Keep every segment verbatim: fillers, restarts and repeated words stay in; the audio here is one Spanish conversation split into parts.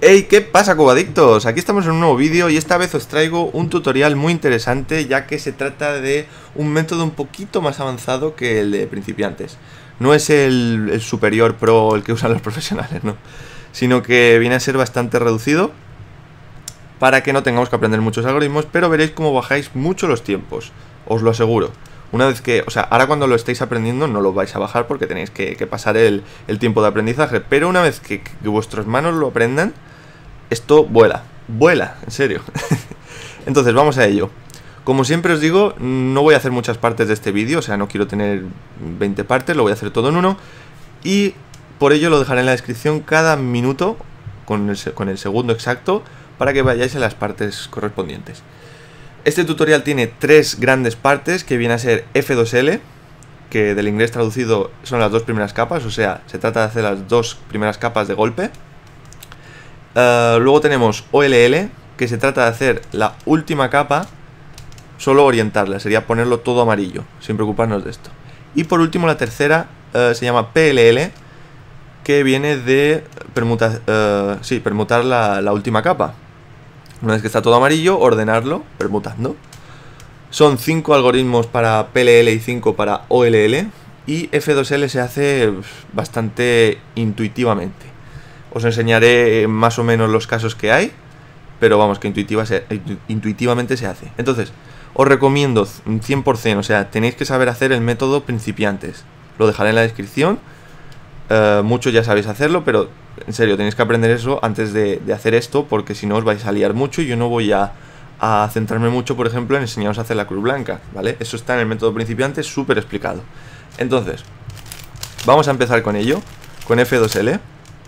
Hey, ¿qué pasa, cubadictos? Aquí estamos en un nuevo vídeo y esta vez os traigo un tutorial muy interesante, ya que se trata de un método un poquito más avanzado que el de principiantes. No es el, el superior pro, el que usan los profesionales, no, sino que viene a ser bastante reducido para que no tengamos que aprender muchos algoritmos, pero veréis cómo bajáis mucho los tiempos, os lo aseguro. Una vez que, o sea, ahora cuando lo estéis aprendiendo no lo vais a bajar porque tenéis que, que pasar el, el tiempo de aprendizaje, pero una vez que, que vuestras manos lo aprendan, esto vuela, vuela, en serio. Entonces vamos a ello. Como siempre os digo, no voy a hacer muchas partes de este vídeo, o sea, no quiero tener veinte partes, lo voy a hacer todo en uno. Y por ello lo dejaré en la descripción cada minuto, con el, con el segundo exacto, para que vayáis a las partes correspondientes. Este tutorial tiene tres grandes partes, que viene a ser F dos L, que del inglés traducido son las dos primeras capas, o sea, se trata de hacer las dos primeras capas de golpe. Uh, luego tenemos O L L, que se trata de hacer la última capa, solo orientarla, sería ponerlo todo amarillo, sin preocuparnos de esto. Y por último la tercera uh, se llama P L L, que viene de permuta, uh, sí, permutar la, la última capa. Una vez que está todo amarillo, ordenarlo, permutando. Son cinco algoritmos para P L L y cinco para O L L, y F dos L se hace bastante intuitivamente. Os enseñaré más o menos los casos que hay, pero vamos, que intuitiva se, intuitivamente se hace. Entonces, os recomiendo cien por cien, o sea, tenéis que saber hacer el método principiantes. Lo dejaré en la descripción. Uh, muchos ya sabéis hacerlo, pero en serio, tenéis que aprender eso antes de, de hacer esto, porque si no os vais a liar mucho y yo no voy a, a centrarme mucho, por ejemplo, en enseñaros a hacer la cruz blanca, ¿vale? Eso está en el método principiante, súper explicado. Entonces, vamos a empezar con ello, con F dos L.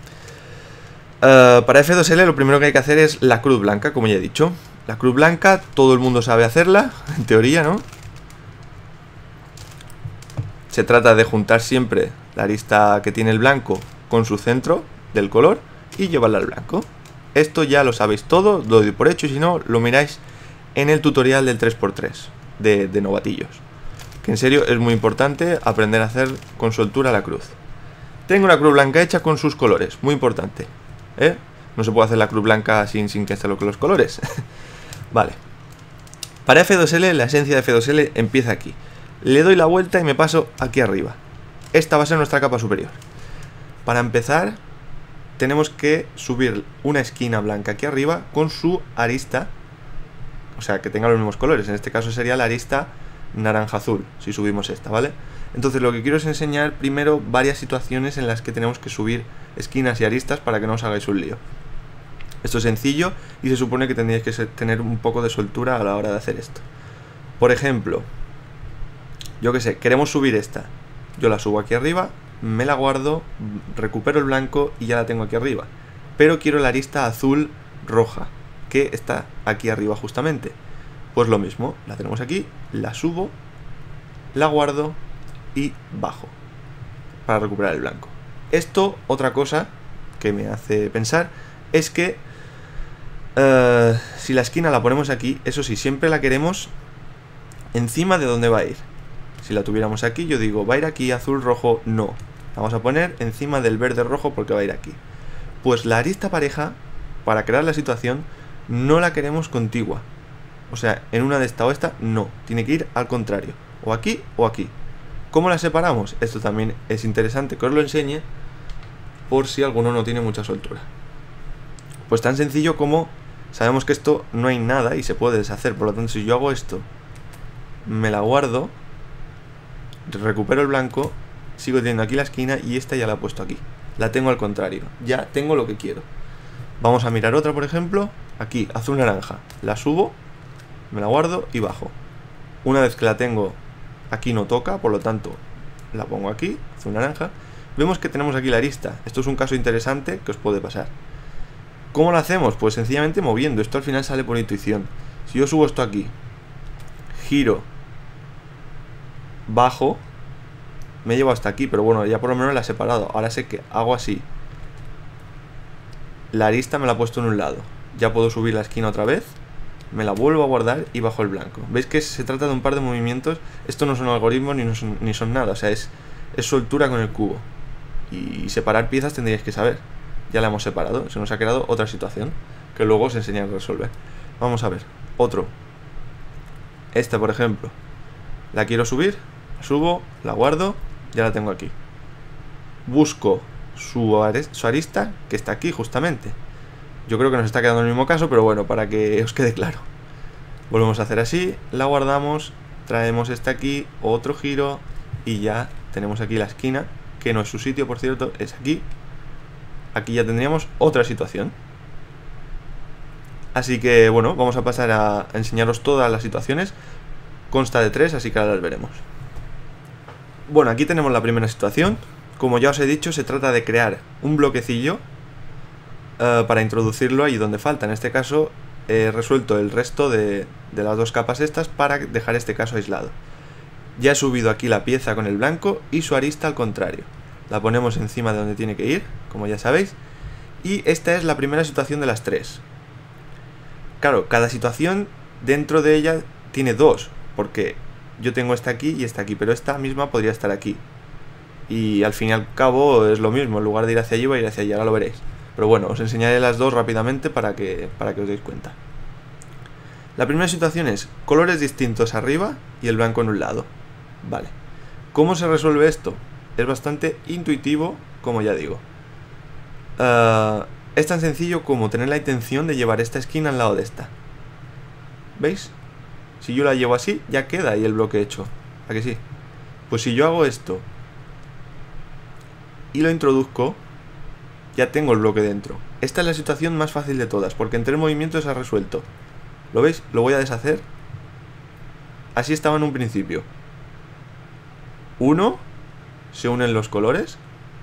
Uh, para F dos L lo primero que hay que hacer es la cruz blanca, como ya he dicho. La cruz blanca, todo el mundo sabe hacerla, en teoría, ¿no? Se trata de juntar siempre la arista que tiene el blanco con su centro del color y llevarla al blanco. Esto ya lo sabéis todo, lo doy por hecho, y si no, lo miráis en el tutorial del tres por tres de, de novatillos. Que en serio es muy importante aprender a hacer con soltura la cruz. Tengo una cruz blanca hecha con sus colores, muy importante. ¿Eh? No se puede hacer la cruz blanca sin, sin que esté con los colores. Vale. Para F dos L, la esencia de F dos L empieza aquí. Le doy la vuelta y me paso aquí arriba. Esta va a ser nuestra capa superior. Para empezar, tenemos que subir una esquina blanca aquí arriba con su arista. O sea, que tenga los mismos colores. En este caso sería la arista naranja-azul, si subimos esta, ¿vale? Entonces lo que quiero es enseñar primero varias situaciones en las que tenemos que subir esquinas y aristas para que no os hagáis un lío. Esto es sencillo y se supone que tendríais que tener un poco de soltura a la hora de hacer esto. Por ejemplo, yo que sé, queremos subir esta. Yo la subo aquí arriba, me la guardo, recupero el blanco y ya la tengo aquí arriba. Pero quiero la arista azul roja, que está aquí arriba justamente. Pues lo mismo, la tenemos aquí, la subo, la guardo y bajo para recuperar el blanco. Esto, otra cosa que me hace pensar, es que uh, si la esquina la ponemos aquí, eso sí, siempre la queremos encima de donde va a ir. Si la tuviéramos aquí, yo digo, va a ir aquí, azul, rojo, no. La vamos a poner encima del verde rojo porque va a ir aquí. Pues la arista pareja, para crear la situación, no la queremos contigua. O sea, en una de esta o esta, no. Tiene que ir al contrario. O aquí o aquí. ¿Cómo la separamos? Esto también es interesante que os lo enseñe, por si alguno no tiene mucha soltura. Pues tan sencillo como, sabemos que esto no hay nada y se puede deshacer. Por lo tanto, si yo hago esto, me la guardo, recupero el blanco, sigo teniendo aquí la esquina y esta ya la he puesto aquí. La tengo al contrario. Ya tengo lo que quiero. Vamos a mirar otra, por ejemplo. Aquí, azul naranja. La subo, me la guardo y bajo. Una vez que la tengo, aquí no toca, por lo tanto la pongo aquí, azul naranja. Vemos que tenemos aquí la arista. Esto es un caso interesante que os puede pasar. ¿Cómo lo hacemos? Pues sencillamente moviendo. Esto al final sale por intuición. Si yo subo esto aquí, giro, bajo, me llevo hasta aquí, pero bueno, ya por lo menos la he separado. Ahora sé que hago así, la arista me la he puesto en un lado. Ya puedo subir la esquina otra vez, me la vuelvo a guardar y bajo el blanco. ¿Veis que se trata de un par de movimientos? Esto no son algoritmos ni, no son, ni son nada, o sea, es, es soltura con el cubo. Y separar piezas tendríais que saber. ya la hemos separado, se nos ha creado otra situación que luego os enseñaré a resolver. Vamos a ver, otro. Esta, por ejemplo, la quiero subir, la subo, la guardo, ya la tengo aquí. Busco su, su arista, que está aquí justamente. Yo creo que nos está quedando en el mismo caso, pero bueno, para que os quede claro. Volvemos a hacer así, la guardamos, traemos esta aquí, otro giro, y ya tenemos aquí la esquina, que no es su sitio, por cierto, es aquí. Aquí ya tendríamos otra situación. Así que bueno, vamos a pasar a enseñaros todas las situaciones. Consta de tres, así que ahora las veremos. Bueno, aquí tenemos la primera situación. Como ya os he dicho, se trata de crear un bloquecillo uh, para introducirlo ahí donde falta. En este caso he resuelto el resto de, de las dos capas estas para dejar este caso aislado. Ya he subido aquí la pieza con el blanco y su arista al contrario. La ponemos encima de donde tiene que ir, como ya sabéis. Y esta es la primera situación de las tres. Claro, cada situación dentro de ella tiene dos, porque yo tengo esta aquí y esta aquí, pero esta misma podría estar aquí. Y al fin y al cabo es lo mismo, en lugar de ir hacia allí voy a ir hacia allá, ahora lo veréis. Pero bueno, os enseñaré las dos rápidamente para que, para que os deis cuenta. La primera situación es colores distintos arriba y el blanco en un lado. Vale. ¿Cómo se resuelve esto? Es bastante intuitivo, como ya digo. Uh, es tan sencillo como tener la intención de llevar esta esquina al lado de esta. ¿Veis? Si yo la llevo así, ya queda ahí el bloque hecho. ¿A que sí? Pues si yo hago esto y lo introduzco, ya tengo el bloque dentro. Esta es la situación más fácil de todas, porque en tres movimientos se ha resuelto. ¿Lo veis? Lo voy a deshacer. Así estaba en un principio. Uno, se unen los colores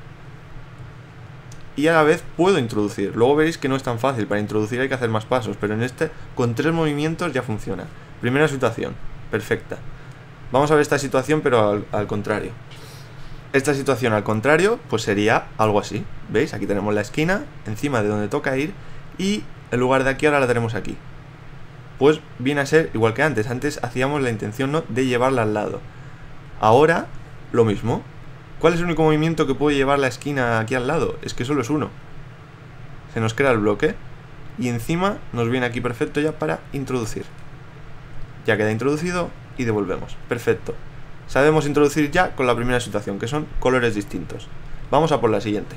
y a la vez puedo introducir. Luego veréis que no es tan fácil, para introducir hay que hacer más pasos, pero en este con tres movimientos ya funciona. Primera situación, perfecta. Vamos a ver esta situación pero al, al contrario. Esta situación al contrario pues sería algo así. ¿Veis? Aquí tenemos la esquina encima de donde toca ir y en lugar de aquí ahora la tenemos aquí. Pues viene a ser igual que antes. Antes hacíamos la intención, ¿no?, de llevarla al lado. Ahora lo mismo. ¿Cuál es el único movimiento que puede llevar la esquina aquí al lado? Es que solo es uno. Se nos crea el bloque y encima nos viene aquí perfecto ya para introducir. Ya queda introducido y devolvemos. Perfecto. Sabemos introducir ya con la primera situación, que son colores distintos. Vamos a por la siguiente.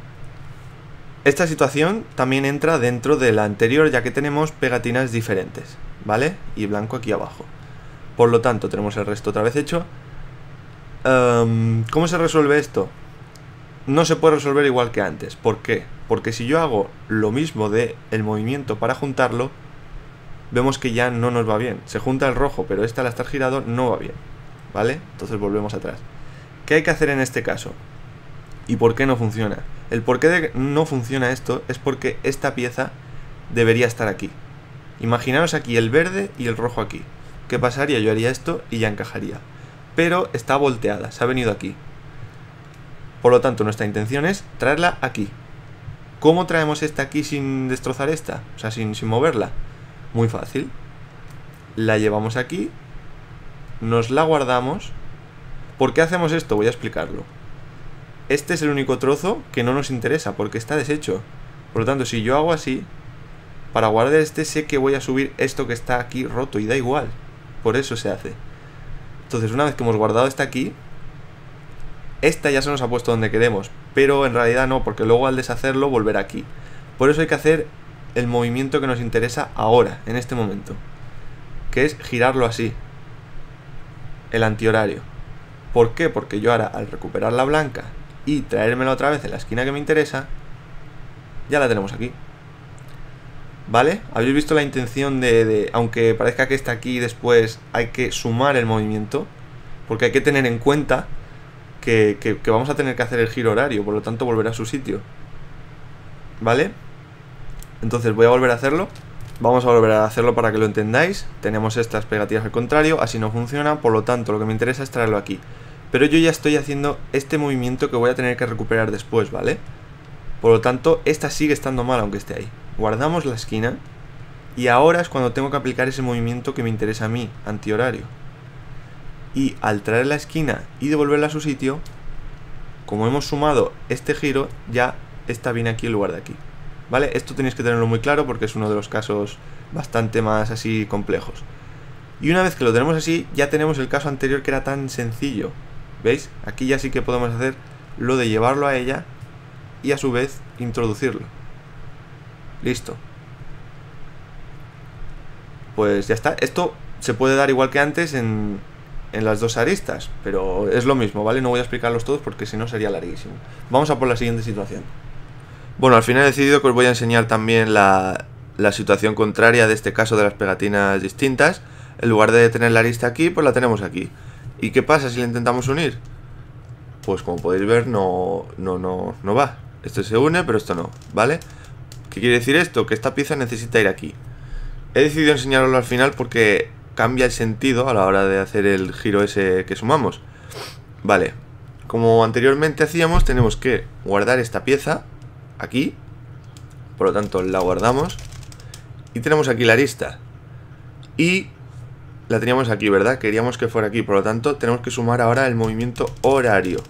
Esta situación también entra dentro de la anterior, ya que tenemos pegatinas diferentes, ¿vale? Y blanco aquí abajo. Por lo tanto, tenemos el resto otra vez hecho. Um, ¿Cómo se resuelve esto? No se puede resolver igual que antes. ¿Por qué? Porque si yo hago lo mismo de el movimiento para juntarlo, vemos que ya no nos va bien. Se junta el rojo, pero esta al estar girado no va bien, ¿vale? Entonces volvemos atrás. ¿Qué hay que hacer en este caso? ¿Y por qué no funciona? El por qué de no funciona esto es porque esta pieza debería estar aquí. Imaginaros aquí el verde y el rojo aquí. ¿Qué pasaría? Yo haría esto y ya encajaría. Pero está volteada, se ha venido aquí. Por lo tanto, nuestra intención es traerla aquí. ¿Cómo traemos esta aquí sin destrozar esta? O sea, sin, sin moverla. Muy fácil. La llevamos aquí. Nos la guardamos. ¿Por qué hacemos esto? Voy a explicarlo. Este es el único trozo que no nos interesa porque está deshecho. Por lo tanto, si yo hago así, para guardar este sé que voy a subir esto que está aquí roto y da igual. Por eso se hace. Entonces, una vez que hemos guardado esta aquí, esta ya se nos ha puesto donde queremos, pero en realidad no, porque luego al deshacerlo volverá aquí. Por eso hay que hacer el movimiento que nos interesa ahora, en este momento, que es girarlo así, el antihorario. ¿Por qué? Porque yo ahora, al recuperar la blanca y traérmela otra vez en la esquina que me interesa, ya la tenemos aquí. ¿Vale? ¿Habéis visto la intención de, de, aunque parezca que está aquí después, hay que sumar el movimiento? Porque hay que tener en cuenta que, que, que vamos a tener que hacer el giro horario, por lo tanto volverá a su sitio. ¿Vale? Entonces voy a volver a hacerlo. Vamos a volver a hacerlo para que lo entendáis. Tenemos estas pegatinas al contrario, así no funciona, por lo tanto lo que me interesa es traerlo aquí. Pero yo ya estoy haciendo este movimiento que voy a tener que recuperar después, ¿vale? Por lo tanto, esta sigue estando mal aunque esté ahí. Guardamos la esquina y ahora es cuando tengo que aplicar ese movimiento que me interesa a mí, antihorario. Y al traer la esquina y devolverla a su sitio, como hemos sumado este giro, ya esta viene aquí en lugar de aquí. ¿Vale? Esto tenéis que tenerlo muy claro porque es uno de los casos bastante más así complejos. Y una vez que lo tenemos así, ya tenemos el caso anterior que era tan sencillo. ¿Veis? Aquí ya sí que podemos hacer lo de llevarlo a ella y a su vez introducirlo. Listo. Pues ya está. Esto se puede dar igual que antes en, en las dos aristas, pero es lo mismo, ¿vale? No voy a explicarlos todos porque si no sería larguísimo. Vamos a por la siguiente situación. Bueno, al final he decidido que os voy a enseñar también la, la situación contraria de este caso de las pegatinas distintas. En lugar de tener la arista aquí, pues la tenemos aquí. ¿Y qué pasa si la intentamos unir? Pues como podéis ver, no, no, no, no va. Esto se une, pero esto no, ¿vale? ¿Qué quiere decir esto? Que esta pieza necesita ir aquí. He decidido enseñaroslo al final porque cambia el sentido a la hora de hacer el giro ese que sumamos. Vale, como anteriormente hacíamos, tenemos que guardar esta pieza aquí. Por lo tanto, la guardamos. Y tenemos aquí la arista. Y la teníamos aquí, ¿verdad? Queríamos que fuera aquí. Por lo tanto, tenemos que sumar ahora el movimiento horario.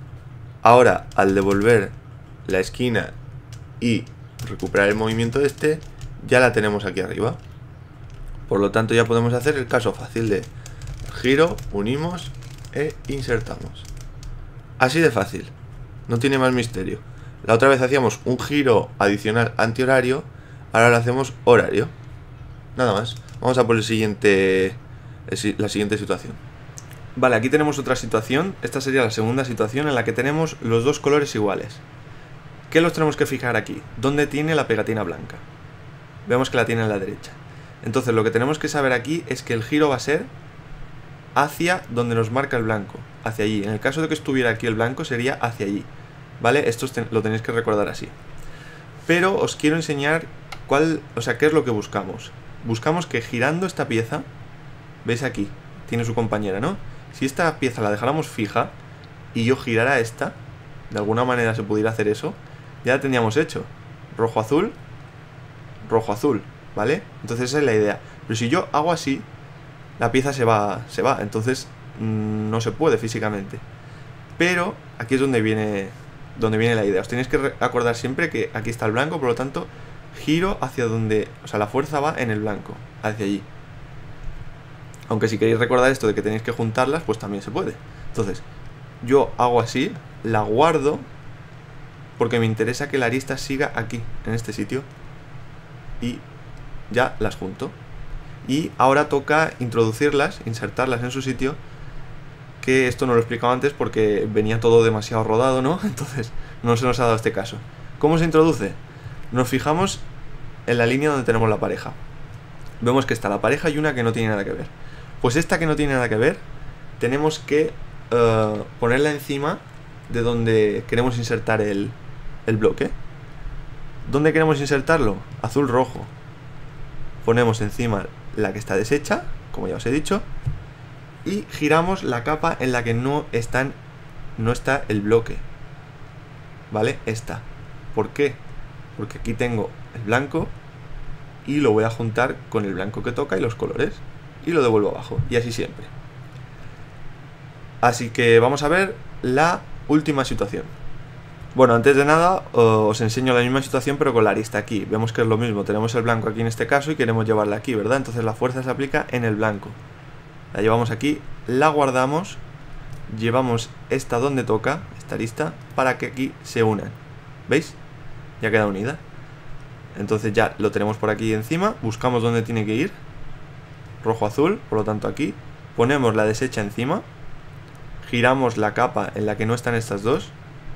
Ahora, al devolver la esquina y recuperar el movimiento este, ya la tenemos aquí arriba. Por lo tanto, ya podemos hacer el caso fácil de giro, unimos e insertamos. Así de fácil. No tiene más misterio. La otra vez hacíamos un giro adicional antihorario. Ahora lo hacemos horario. Nada más. Vamos a por el siguiente, la siguiente situación. Vale, aquí tenemos otra situación. Esta sería la segunda situación en la que tenemos los dos colores iguales. ¿Qué los tenemos que fijar aquí? ¿Dónde tiene la pegatina blanca? Vemos que la tiene a la derecha. Entonces lo que tenemos que saber aquí es que el giro va a ser hacia donde nos marca el blanco. Hacia allí. En el caso de que estuviera aquí el blanco sería hacia allí. ¿Vale? Esto lo tenéis que recordar así. Pero os quiero enseñar cuál, o sea, qué es lo que buscamos. Buscamos que girando esta pieza, ¿veis aquí? Tiene su compañera, ¿no? Si esta pieza la dejáramos fija y yo girara esta, de alguna manera se pudiera hacer eso, ya la tendríamos hecho. Rojo-azul, rojo-azul, ¿vale? Entonces esa es la idea. Pero si yo hago así, la pieza se va, se va. Entonces mmm, no se puede físicamente. Pero aquí es donde viene, donde viene la idea. Os tenéis que acordar siempre que aquí está el blanco, por lo tanto, giro hacia donde, o sea, la fuerza va en el blanco, hacia allí. Aunque si queréis recordar esto de que tenéis que juntarlas, pues también se puede. Entonces, yo hago así, la guardo, porque me interesa que la arista siga aquí, en este sitio. Y ya las junto. Y ahora toca introducirlas, insertarlas en su sitio. Que esto no lo he explicado antes porque venía todo demasiado rodado, ¿no? Entonces no se nos ha dado este caso. ¿Cómo se introduce? Nos fijamos en la línea donde tenemos la pareja. Vemos que está la pareja y una que no tiene nada que ver. Pues esta que no tiene nada que ver, tenemos que uh, ponerla encima de donde queremos insertar el, el bloque. ¿Dónde queremos insertarlo? Azul-rojo. Ponemos encima la que está deshecha, como ya os he dicho, y giramos la capa en la que no, están, no está el bloque. ¿Vale? Esta. ¿Por qué? Porque aquí tengo el blanco y lo voy a juntar con el blanco que toca y los colores. Y lo devuelvo abajo. Y así siempre. Así que vamos a ver la última situación. Bueno, antes de nada os enseño la misma situación pero con la arista aquí. Vemos que es lo mismo. Tenemos el blanco aquí en este caso y queremos llevarla aquí, ¿verdad? Entonces la fuerza se aplica en el blanco. La llevamos aquí, la guardamos, llevamos esta donde toca, esta arista, para que aquí se unan. ¿Veis? Ya queda unida. Entonces ya lo tenemos por aquí encima, buscamos dónde tiene que ir. Rojo-azul, por lo tanto aquí. Ponemos la deshecha encima. Giramos la capa en la que no están estas dos.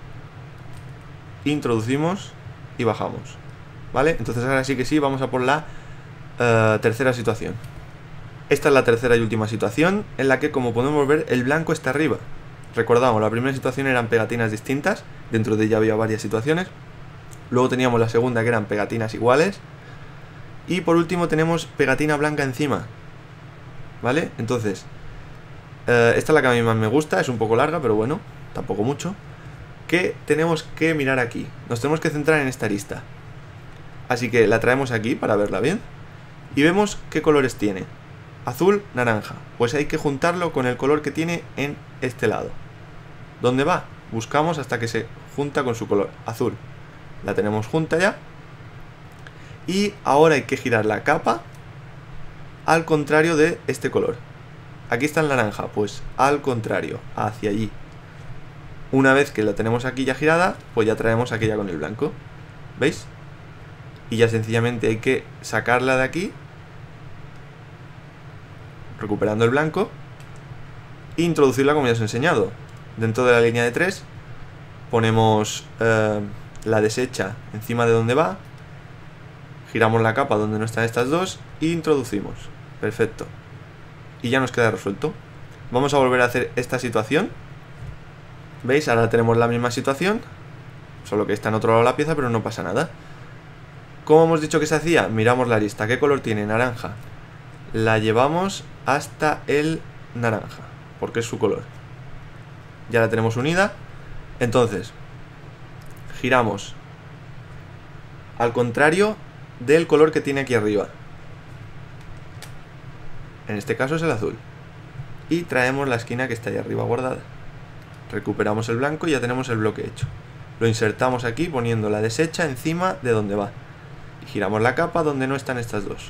Introducimos y bajamos. ¿Vale? Entonces ahora sí que sí, vamos a por la uh, tercera situación. Esta es la tercera y última situación en la que, como podemos ver, el blanco está arriba. Recordamos, la primera situación eran pegatinas distintas, dentro de ella había varias situaciones. Luego teníamos la segunda que eran pegatinas iguales. Y por último tenemos pegatina blanca encima. ¿Vale? Entonces, eh, esta es la que a mí más me gusta, es un poco larga, pero bueno, tampoco mucho. Que tenemos que mirar aquí. Nos tenemos que centrar en esta arista. Así que la traemos aquí para verla bien. Y vemos qué colores tiene. Azul, naranja. Pues hay que juntarlo con el color que tiene en este lado. ¿Dónde va? Buscamos hasta que se junta con su color. Azul. La tenemos junta ya. Y ahora hay que girar la capa al contrario de este color. Aquí está el naranja, pues al contrario, hacia allí. Una vez que la tenemos aquí ya girada, pues ya traemos aquella con el blanco. ¿Veis? Y ya sencillamente hay que sacarla de aquí, recuperando el blanco, e introducirla como ya os he enseñado. Dentro de la línea de tres ponemos eh, la deshecha encima de donde va, giramos la capa donde no están estas dos e introducimos. Perfecto. Y ya nos queda resuelto. Vamos a volver a hacer esta situación. ¿Veis? Ahora tenemos la misma situación, solo que está en otro lado la pieza, pero no pasa nada. ¿Cómo hemos dicho que se hacía? Miramos la arista. ¿Qué color tiene? Naranja. La llevamos hasta el naranja, porque es su color. Ya la tenemos unida. Entonces, giramos al contrario del color que tiene aquí arriba. En este caso es el azul. Y traemos la esquina que está ahí arriba guardada. Recuperamos el blanco y ya tenemos el bloque hecho. Lo insertamos aquí poniendo la deshecha encima de donde va. Y giramos la capa donde no están estas dos.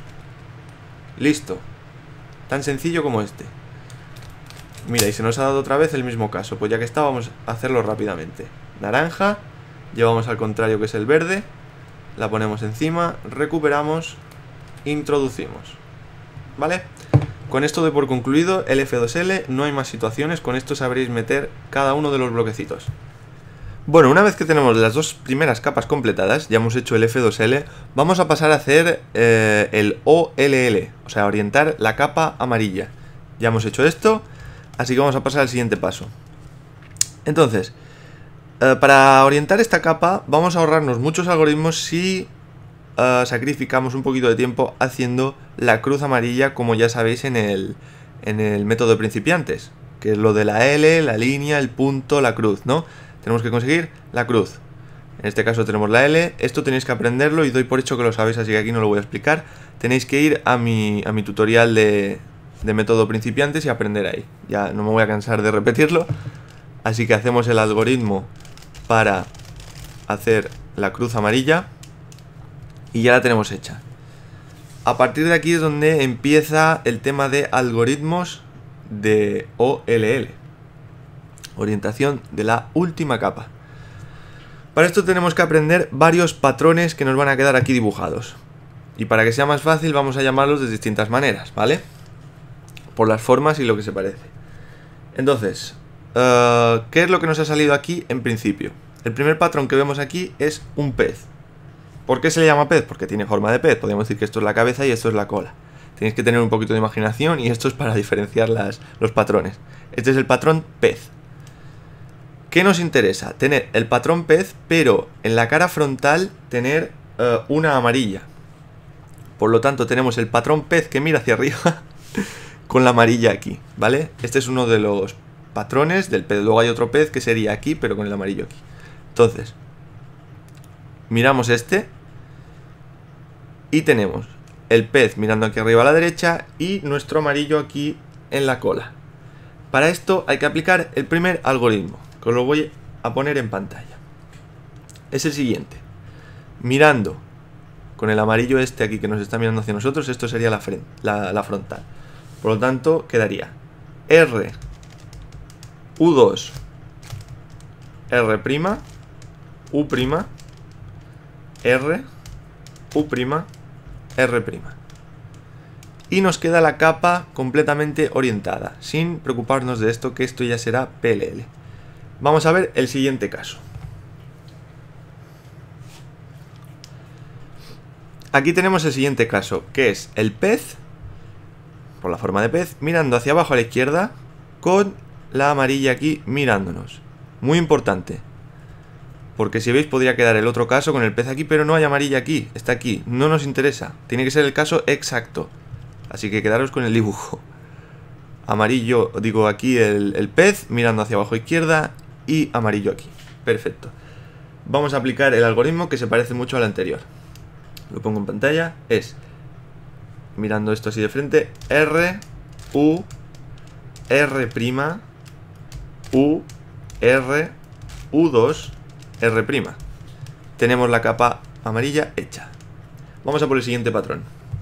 Listo. Tan sencillo como este. Mira, y se nos ha dado otra vez el mismo caso. Pues ya que está, vamos a hacerlo rápidamente. Naranja, llevamos al contrario que es el verde, la ponemos encima, recuperamos, introducimos. ¿Vale? Con esto doy por concluido el F dos L, no hay más situaciones, con esto sabréis meter cada uno de los bloquecitos. Bueno, una vez que tenemos las dos primeras capas completadas, ya hemos hecho el F dos L, vamos a pasar a hacer eh, el O L L, o sea, orientar la capa amarilla. Ya hemos hecho esto, así que vamos a pasar al siguiente paso. Entonces, eh, para orientar esta capa vamos a ahorrarnos muchos algoritmos si uh, sacrificamos un poquito de tiempo haciendo la cruz amarilla, como ya sabéis en el, en el método de principiantes, que es lo de la L, la línea, el punto, la cruz, ¿no? Tenemos que conseguir la cruz. En este caso tenemos la L. Esto tenéis que aprenderlo y doy por hecho que lo sabéis, así que aquí no lo voy a explicar. Tenéis que ir a mi, a mi tutorial de, de método principiantes y aprender ahí. Ya no me voy a cansar de repetirlo. Así que hacemos el algoritmo para hacer la cruz amarilla y ya la tenemos hecha. A partir de aquí es donde empieza el tema de algoritmos de O L L. Orientación de la última capa. Para esto tenemos que aprender varios patrones que nos van a quedar aquí dibujados. Y para que sea más fácil vamos a llamarlos de distintas maneras, ¿vale? Por las formas y lo que se parece. Entonces, uh, ¿qué es lo que nos ha salido aquí en principio? El primer patrón que vemos aquí es un pez. ¿Por qué se le llama pez? Porque tiene forma de pez. Podríamos decir que esto es la cabeza y esto es la cola. Tenéis que tener un poquito de imaginación y esto es para diferenciar las, los patrones. Este es el patrón pez. ¿Qué nos interesa? Tener el patrón pez, pero en la cara frontal tener uh, una amarilla. Por lo tanto tenemos el patrón pez que mira hacia arriba con la amarilla aquí, ¿vale? Este es uno de los patrones del pez. Luego hay otro pez que sería aquí, pero con el amarillo aquí. Entonces, miramos este y tenemos el pez mirando aquí arriba a la derecha y nuestro amarillo aquí en la cola. Para esto hay que aplicar el primer algoritmo, que os lo voy a poner en pantalla. Es el siguiente. Mirando con el amarillo este aquí que nos está mirando hacia nosotros, esto sería la, frente, la, la frontal. Por lo tanto, quedaría R, U dos, R', U', R, U', R'. Y nos queda la capa completamente orientada, sin preocuparnos de esto, que esto ya será P L L. Vamos a ver el siguiente caso. Aquí tenemos el siguiente caso, que es el pez, por la forma de pez, mirando hacia abajo a la izquierda, con la amarilla aquí mirándonos. Muy importante, porque si veis podría quedar el otro caso con el pez aquí, pero no hay amarilla aquí, está aquí, no nos interesa. Tiene que ser el caso exacto, así que quedaros con el dibujo. Amarillo, digo aquí el, el pez mirando hacia abajo a izquierda y amarillo aquí. Perfecto. Vamos a aplicar el algoritmo que se parece mucho al anterior. Lo pongo en pantalla. Es, mirando esto así de frente, R, U, R', U, R, U dos, R'. tenemos la capa amarilla hecha. Vamos a por el siguiente patrón.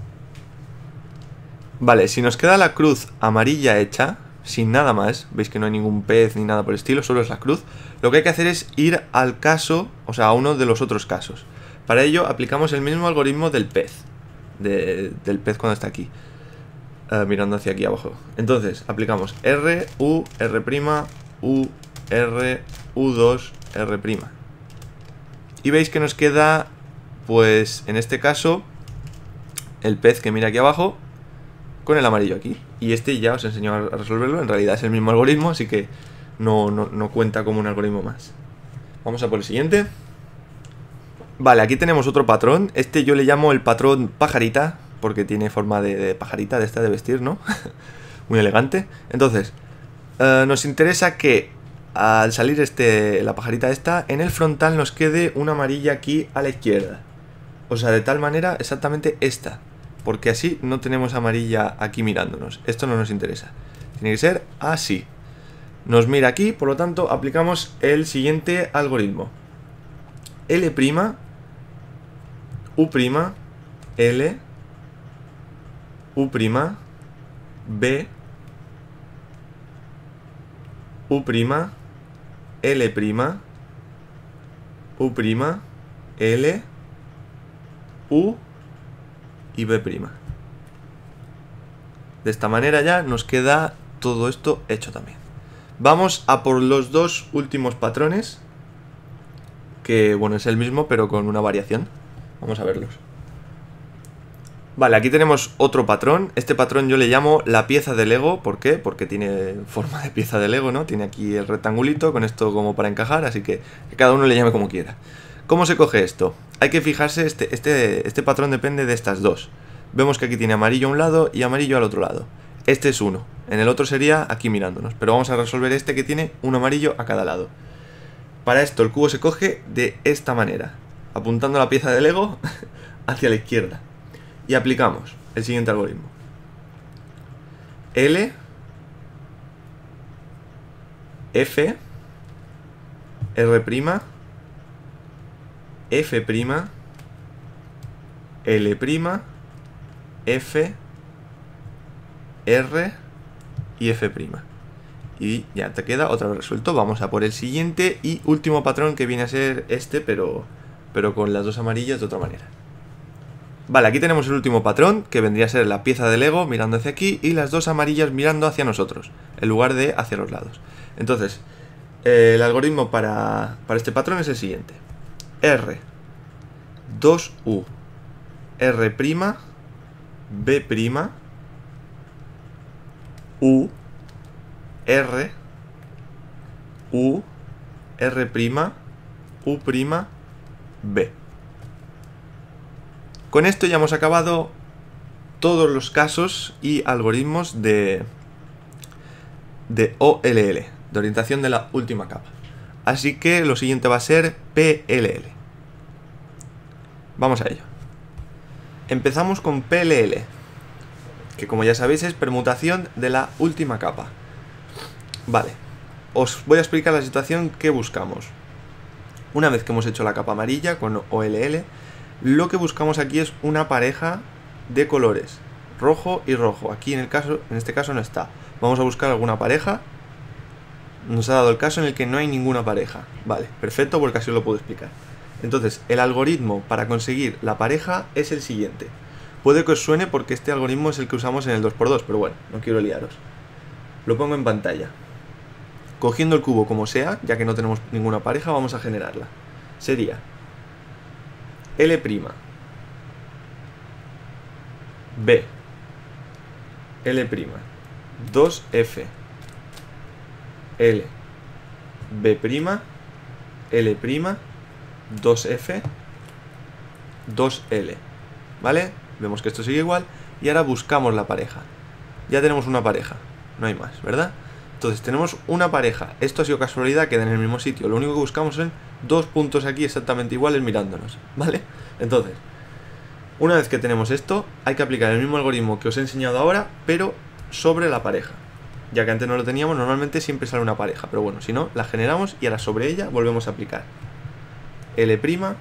Vale, si nos queda la cruz amarilla hecha, sin nada más, veis que no hay ningún pez ni nada por el estilo, solo es la cruz, lo que hay que hacer es ir al caso, o sea, a uno de los otros casos. Para ello aplicamos el mismo algoritmo del pez, de, del pez cuando está aquí, uh, mirando hacia aquí abajo. Entonces, aplicamos R, U, R', U, R, U dos, R'. Y veis que nos queda, pues, en este caso, el pez que mira aquí abajo, con el amarillo aquí. Y este ya os he enseñado a resolverlo. En realidad es el mismo algoritmo, así que no, no, no cuenta como un algoritmo más. Vamos a por el siguiente. Vale, aquí tenemos otro patrón. Este yo le llamo el patrón pajarita, porque tiene forma de, de pajarita, de esta de vestir, ¿no? Muy elegante. Entonces, uh, nos interesa que al salir este, la pajarita esta, en el frontal nos quede una amarilla aquí a la izquierda. O sea, de tal manera exactamente esta. Porque así no tenemos amarilla aquí mirándonos. Esto no nos interesa. Tiene que ser así. Nos mira aquí, por lo tanto, aplicamos el siguiente algoritmo. L', U', L, U', B, U', L', U', L, U y B'. De esta manera ya nos queda todo esto hecho también. Vamos a por los dos últimos patrones, que bueno, es el mismo pero con una variación. Vamos a verlos. Vale, aquí tenemos otro patrón. Este patrón yo le llamo la pieza de Lego. ¿Por qué? Porque tiene forma de pieza de Lego, ¿no? Tiene aquí el rectangulito con esto como para encajar, así que, que cada uno le llame como quiera. ¿Cómo se coge esto? Hay que fijarse, este, este, este patrón depende de estas dos. Vemos que aquí tiene amarillo a un lado y amarillo al otro lado. Este es uno, en el otro sería aquí mirándonos, pero vamos a resolver este que tiene un amarillo a cada lado. Para esto el cubo se coge de esta manera, apuntando la pieza de Lego hacia la izquierda. Y aplicamos el siguiente algoritmo. L, F, R', F', L', F, R y F'. Y ya te queda otra vez resuelto. Vamos a por el siguiente y último patrón, que viene a ser este, pero, pero con las dos amarillas de otra manera. Vale, aquí tenemos el último patrón, que vendría a ser la pieza de Lego mirando hacia aquí y las dos amarillas mirando hacia nosotros, en lugar de hacia los lados. Entonces, eh, el algoritmo para, para este patrón es el siguiente. R, dos U, R', B', U, R, U, R', U', B. Con esto ya hemos acabado todos los casos y algoritmos de, de O L L, de orientación de la última capa. Así que lo siguiente va a ser P L L. Vamos a ello. Empezamos con P L L, que como ya sabéis es permutación de la última capa. Vale, os voy a explicar la situación que buscamos. Una vez que hemos hecho la capa amarilla con O L L, lo que buscamos aquí es una pareja de colores, rojo y rojo. Aquí en, el caso, en este caso no está. Vamos a buscar alguna pareja. Nos ha dado el caso en el que no hay ninguna pareja. Vale, perfecto, porque así os lo puedo explicar. Entonces, el algoritmo para conseguir la pareja es el siguiente. Puede que os suene porque este algoritmo es el que usamos en el dos por dos, pero bueno, no quiero liaros. Lo pongo en pantalla. Cogiendo el cubo como sea, ya que no tenemos ninguna pareja, vamos a generarla. Sería L', B, L', dos F, L, B', L', dos F, dos L. ¿Vale? Vemos que esto sigue igual. Y ahora buscamos la pareja. Ya tenemos una pareja. No hay más, ¿verdad? Entonces tenemos una pareja. Esto ha sido casualidad, queda en el mismo sitio. Lo único que buscamos son dos puntos aquí exactamente iguales mirándonos, ¿vale? Entonces, una vez que tenemos esto, hay que aplicar el mismo algoritmo que os he enseñado ahora, pero sobre la pareja. Ya que antes no lo teníamos, normalmente siempre sale una pareja. Pero bueno, si no, la generamos y ahora sobre ella volvemos a aplicar L',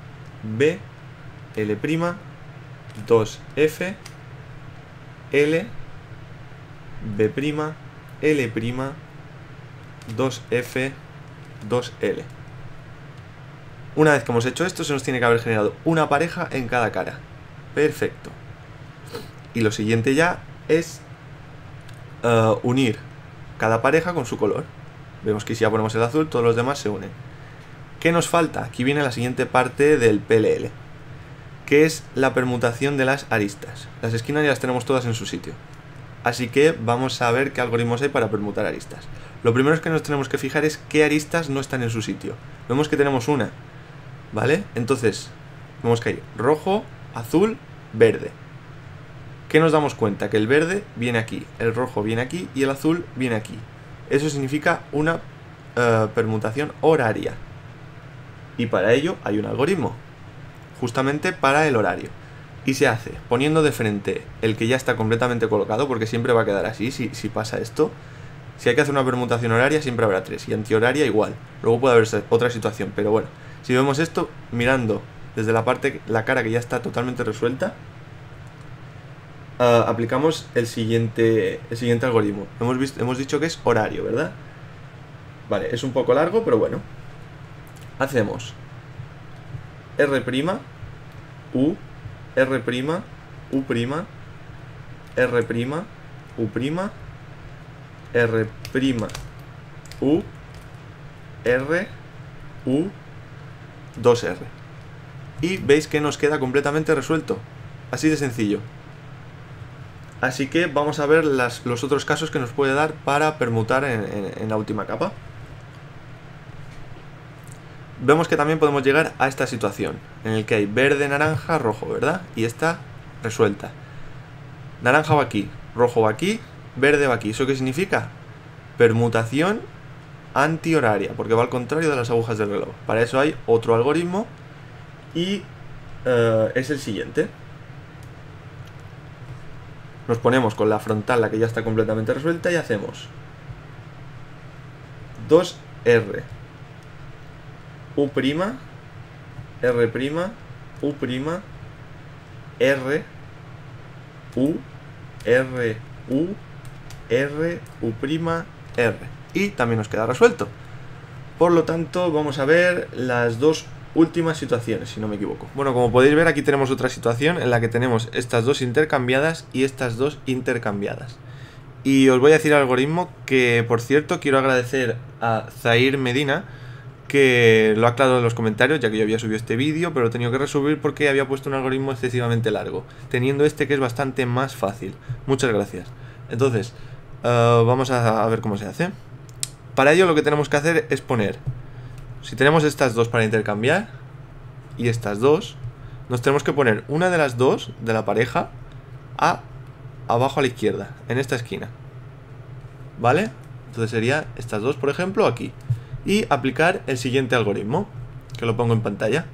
B, L', dos F, L, B', L', dos F, dos L. Una vez que hemos hecho esto, se nos tiene que haber generado una pareja en cada cara. Perfecto. Y lo siguiente ya es uh, unir cada pareja con su color. Vemos que si ya ponemos el azul, todos los demás se unen. ¿Qué nos falta? Aquí viene la siguiente parte del P L L, que es la permutación de las aristas. Las esquinas ya las tenemos todas en su sitio. Así que vamos a ver qué algoritmos hay para permutar aristas. Lo primero que nos tenemos que fijar es qué aristas no están en su sitio. Vemos que tenemos una, ¿vale? Entonces, vemos que hay rojo, azul, verde. ¿Qué nos damos cuenta? Que el verde viene aquí, el rojo viene aquí y el azul viene aquí. Eso significa una uh, permutación horaria. Y para ello hay un algoritmo, justamente para el horario. Y se hace poniendo de frente el que ya está completamente colocado, porque siempre va a quedar así si, si pasa esto. Si hay que hacer una permutación horaria, siempre habrá tres, y antihoraria igual. Luego puede haber otra situación, pero bueno. Si vemos esto, mirando desde la parte, la cara que ya está totalmente resuelta, uh, aplicamos el siguiente, el siguiente algoritmo. Hemos, visto, hemos dicho que es horario, ¿verdad? Vale, es un poco largo, pero bueno. Hacemos R', U, R', U', R', U', R', U, R, U, dos R. Y veis que nos queda completamente resuelto. Así de sencillo. Así que vamos a ver las, los otros casos que nos puede dar para permutar en, en, en la última capa. Vemos que también podemos llegar a esta situación, en el que hay verde, naranja, rojo, ¿verdad? Y está resuelta. Naranja va aquí, rojo va aquí, verde va aquí. ¿Eso qué significa? Permutación antihoraria, porque va al contrario de las agujas del reloj. Para eso hay otro algoritmo y uh, es el siguiente. Nos ponemos con la frontal, la que ya está completamente resuelta, y hacemos dos R, U', R', U', R, U, R, U, R, U', R. Y también nos queda resuelto. Por lo tanto, vamos a ver las dos últimas situaciones, si no me equivoco. Bueno, como podéis ver, aquí tenemos otra situación en la que tenemos estas dos intercambiadas y estas dos intercambiadas. Y os voy a decir el algoritmo que, por cierto, quiero agradecer a Zair Medina, que lo ha aclarado en los comentarios, ya que yo había subido este vídeo, pero lo he tenido que resubir porque había puesto un algoritmo excesivamente largo, teniendo este que es bastante más fácil. Muchas gracias. Entonces, uh, vamos a, a ver cómo se hace. Para ello lo que tenemos que hacer es poner, si tenemos estas dos para intercambiar y estas dos, nos tenemos que poner una de las dos de la pareja a abajo a la izquierda, en esta esquina, ¿vale? Entonces sería estas dos, por ejemplo, aquí. Y aplicar el siguiente algoritmo, que lo pongo en pantalla.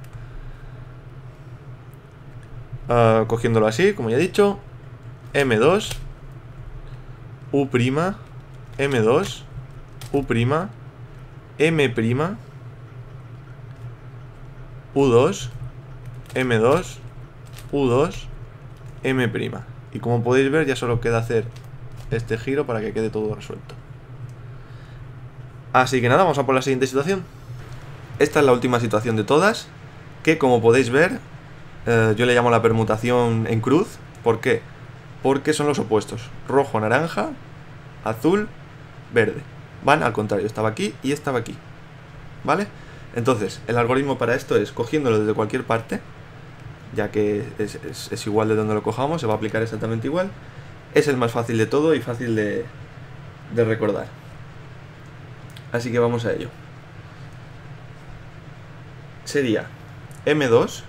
Uh, cogiéndolo así, como ya he dicho. M dos, U', M dos, U', M', U dos, M dos, U dos, M'. Y como podéis ver, ya solo queda hacer este giro para que quede todo resuelto. Así que nada, vamos a por la siguiente situación. Esta es la última situación de todas, que como podéis ver, eh, yo le llamo la permutación en cruz. ¿Por qué? Porque son los opuestos. Rojo, naranja, azul, verde. Van al contrario, estaba aquí y estaba aquí, ¿vale? Entonces, el algoritmo para esto es, cogiéndolo desde cualquier parte, ya que es, es, es igual de donde lo cojamos, se va a aplicar exactamente igual. Es el más fácil de todo y fácil de, de recordar. Así que vamos a ello. Sería M dos,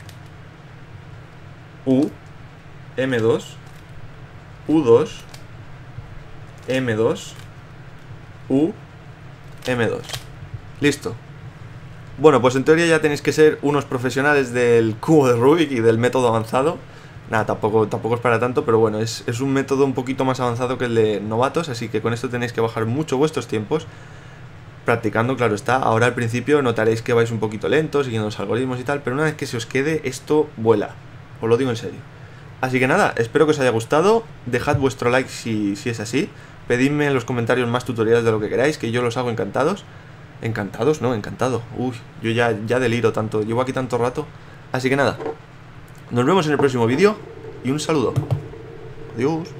U, M dos, U dos, M dos, U, M dos. Listo. Bueno, pues en teoría ya tenéis que ser unos profesionales del cubo de Rubik y del método avanzado. Nada, tampoco, tampoco es para tanto, pero bueno, es, es un método un poquito más avanzado que el de novatos, así que con esto tenéis que bajar mucho vuestros tiempos. practicando, claro está. Ahora al principio notaréis que vais un poquito lentos, siguiendo los algoritmos y tal, pero una vez que se os quede, esto vuela. Os lo digo en serio. Así que nada, espero que os haya gustado. Dejad vuestro like si, si es así. Pedidme en los comentarios más tutoriales de lo que queráis, que yo los hago encantados. Encantados, no, encantado. Uy, yo ya, ya deliro tanto, llevo aquí tanto rato. Así que nada, nos vemos en el próximo vídeo y un saludo. Adiós.